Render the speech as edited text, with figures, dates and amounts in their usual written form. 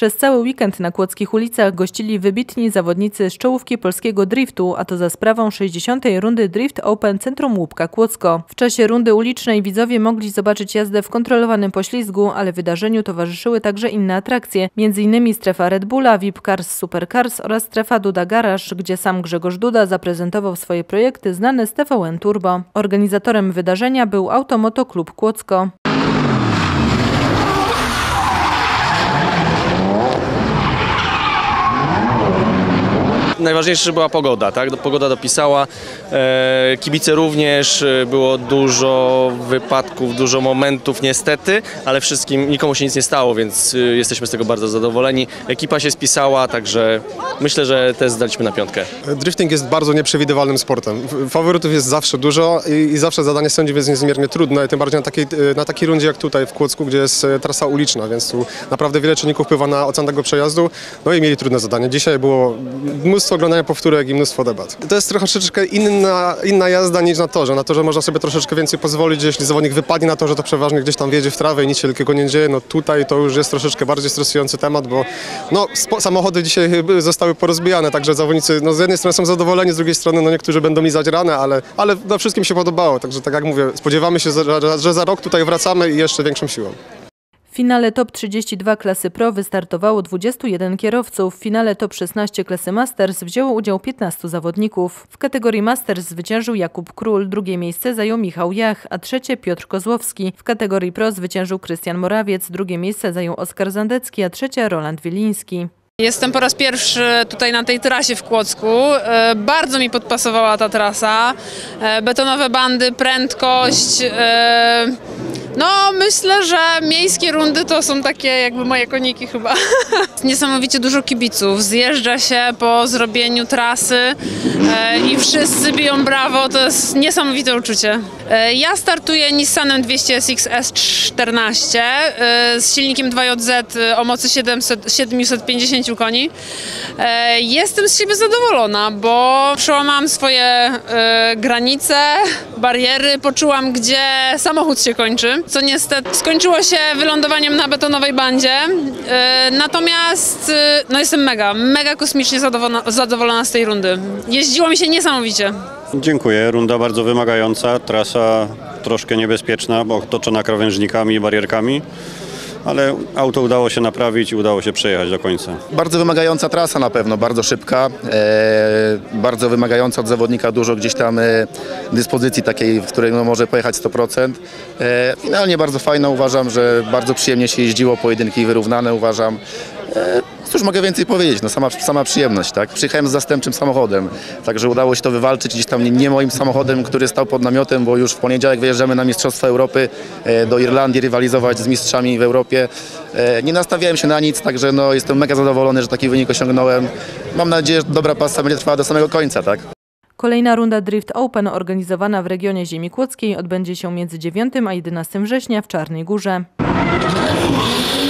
Przez cały weekend na kłodzkich ulicach gościli wybitni zawodnicy z czołówki polskiego driftu, a to za sprawą 60. rundy Drift Open Centrum Łupka Kłodzko. W czasie rundy ulicznej widzowie mogli zobaczyć jazdę w kontrolowanym poślizgu, ale wydarzeniu towarzyszyły także inne atrakcje, m.in. strefa Red Bulla, VIP Cars, Super Cars oraz strefa Duda Garage, gdzie sam Grzegorz Duda zaprezentował swoje projekty znane z TVN Turbo. Organizatorem wydarzenia był Automoto Klub Kłodzko. Najważniejsze, że była pogoda, tak? Pogoda dopisała, kibice również, było dużo wypadków, dużo momentów niestety, ale nikomu się nic nie stało, więc jesteśmy z tego bardzo zadowoleni. Ekipa się spisała, także myślę, że test zdaliśmy na 5. Drifting jest bardzo nieprzewidywalnym sportem. Faworytów jest zawsze dużo i zawsze zadanie sędziów jest niezmiernie trudne, tym bardziej na takiej rundzie jak tutaj w Kłodzku, gdzie jest trasa uliczna, więc tu naprawdę wiele czynników wpływa na ocenę tego przejazdu, no i mieli trudne zadanie. Dzisiaj było mnóstwo oglądania powtórek i mnóstwo debat. To jest troszeczkę inna jazda niż na torze. Na torze można sobie troszeczkę więcej pozwolić, jeśli zawodnik wypadnie na torze, to przeważnie gdzieś tam wjedzie w trawę i nic się wielkiego nie dzieje. No tutaj to już jest troszeczkę bardziej stresujący temat, bo no, samochody dzisiaj zostały porozbijane, także zawodnicy no, z jednej strony są zadowoleni, z drugiej strony no, niektórzy będą lizać ranę, ale no, wszystkim się podobało. Także tak jak mówię, spodziewamy się, że za rok tutaj wracamy i jeszcze większą siłą. W finale Top 32 klasy Pro wystartowało 21 kierowców. W finale Top 16 klasy Masters wzięło udział 15 zawodników. W kategorii Masters zwyciężył Jakub Król, drugie miejsce zajął Michał Jach, a trzecie Piotr Kozłowski. W kategorii Pro zwyciężył Krystian Morawiec, drugie miejsce zajął Oskar Zandecki, a trzecie Roland Wieliński. Jestem po raz pierwszy tutaj na tej trasie w Kłodzku. Bardzo mi podpasowała ta trasa. Betonowe bandy, prędkość. No myślę, że miejskie rundy to są takie jakby moje koniki chyba. Niesamowicie dużo kibiców. Zjeżdża się po zrobieniu trasy i wszyscy biją brawo. To jest niesamowite uczucie. Ja startuję Nissanem 200SX S14 z silnikiem 2JZ o mocy 750 koni. Jestem z siebie zadowolona, bo przełamałam swoje granice, bariery, poczułam, gdzie samochód się kończy, co niestety skończyło się wylądowaniem na betonowej bandzie. Natomiast no jestem mega kosmicznie zadowolona z tej rundy. Jeździło mi się niesamowicie. Dziękuję. Runda bardzo wymagająca, trasa troszkę niebezpieczna, bo otoczona krawężnikami i barierkami. Ale auto udało się naprawić i udało się przejechać do końca. Bardzo wymagająca trasa na pewno, bardzo szybka, bardzo wymagająca od zawodnika, dużo gdzieś tam dyspozycji takiej, w której no, może pojechać 100%. Finalnie bardzo fajna, uważam, że bardzo przyjemnie się jeździło, pojedynki wyrównane uważam. Cóż mogę więcej powiedzieć, no sama przyjemność, tak? Przyjechałem z zastępczym samochodem, także udało się to wywalczyć gdzieś tam nie moim samochodem, który stał pod namiotem, bo już w poniedziałek wyjeżdżamy na Mistrzostwa Europy do Irlandii, rywalizować z mistrzami w Europie. Nie nastawiałem się na nic, także no, jestem mega zadowolony, że taki wynik osiągnąłem. Mam nadzieję, że dobra pasa będzie trwała do samego końca, tak? Kolejna runda Drift Open organizowana w regionie Ziemi Kłodzkiej odbędzie się między 9 a 11 września w Czarnej Górze.